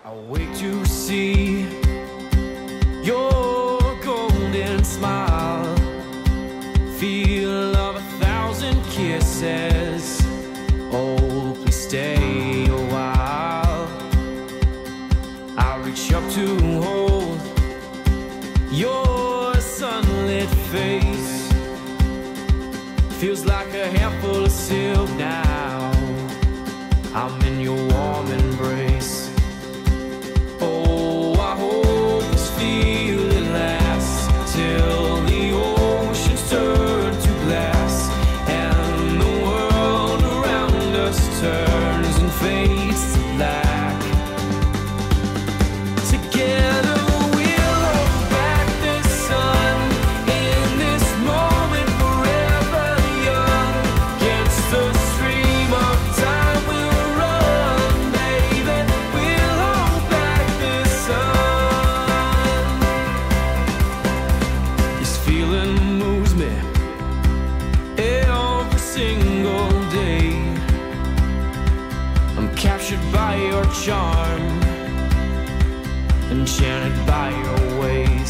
I wait to see your golden smile, feel of 1,000 kisses. Oh, please stay a while. I reach up to hold your sunlit face. Feels like a handful of silk now. I'm in your warm embrace. Oh, I hope this feeling lasts till the oceans turn to glass and the world around us turns and fades to black. Together we'll hold back the sun in this moment, forever young. Against the stream of time we'll run, baby. We'll hold back the sun. This feeling moves me every single day. I'm captured by your charm, enchanted by your ways.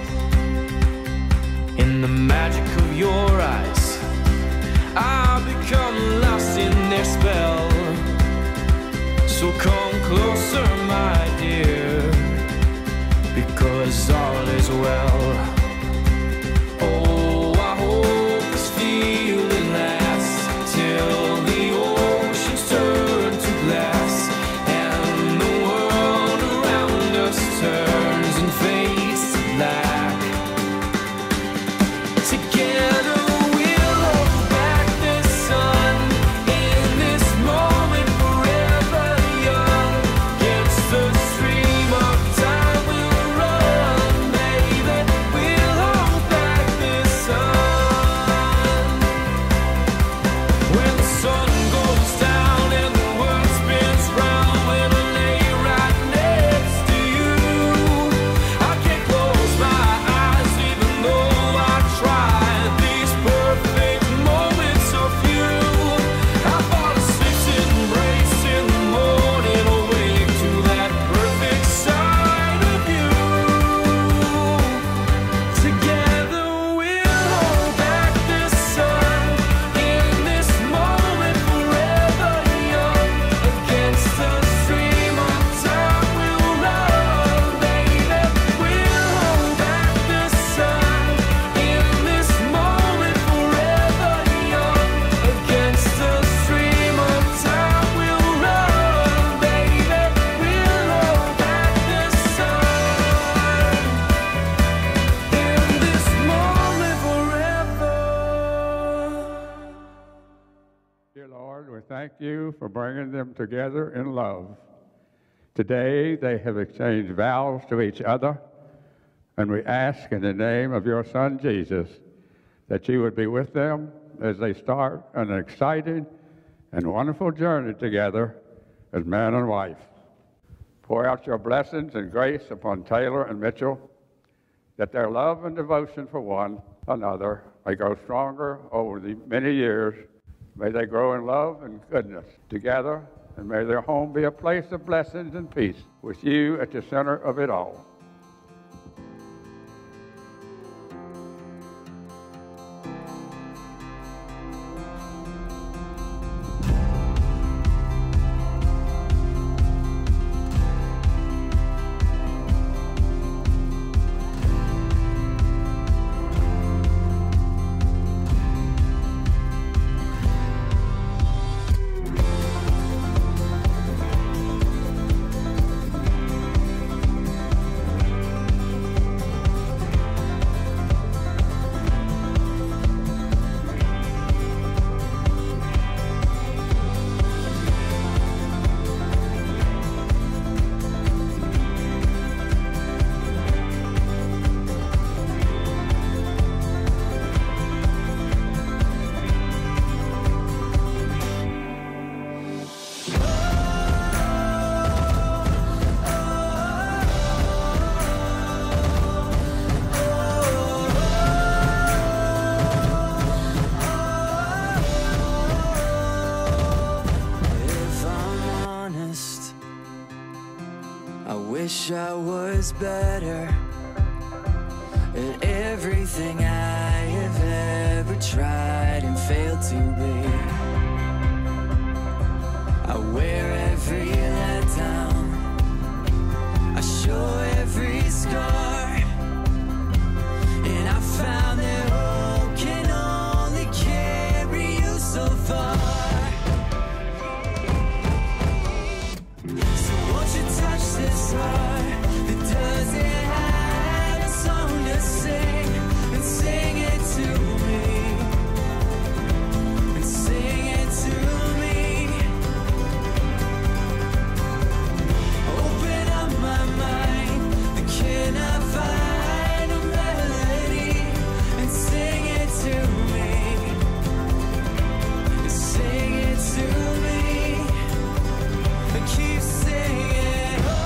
In the magic of your eyes, I've become lost in their spell. So come closer, my dear, because all is well. Oh, I hope this feeling lasts till the oceans turn to glass and the world around us turns and fades to black. Together we'll hold back the sun in this moment, forever young. Against the stream of time we'll run, baby. We'll hold back the sun. When the sun goes down and the world spins round, when I lay right next to you, I can't close my eyes even though I try. These perfect moments are few. I fall asleep to embrace in the morning, awake to that perfect side of you. Together we'll hold back the sun in this moment, forever young. Against the stream of time we'll run, baby. We'll hold back the sun in this moment, forever young. Against the stream of time we'll run, baby. We'll hold back the sun in this moment, forever. Dear Lord, we thank you for bringing them together in love. Today they have exchanged vows to each other, and we ask in the name of your Son Jesus that you would be with them as they start an exciting and wonderful journey together as man and wife. Pour out your blessings and grace upon Taylor and Mitchell, that their love and devotion for one another may grow stronger over the many years. May they grow in love and goodness together, and may their home be a place of blessings and peace, with you at the center of it all. wish I was better at everything I have ever tried and failed to be. I wear every letdown, I show every scar, and I found that hope can only carry you so far. So won't you touch this heart that doesn't have a song to sing, and sing it to me, and sing it to me. Open up my mind, then can I find a melody, and sing it to me, and sing it to me, and keep singing. Oh,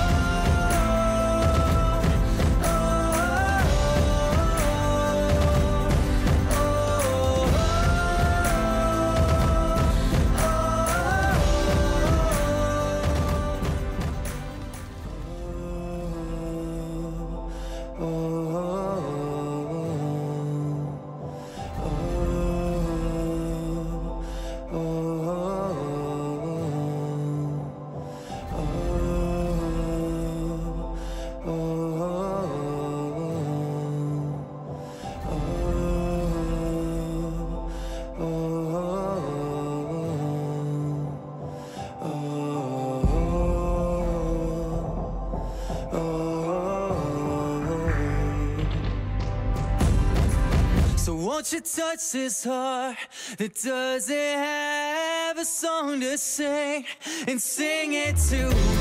oh, so won't you touch this heart that doesn't have a song to sing, and sing it to me.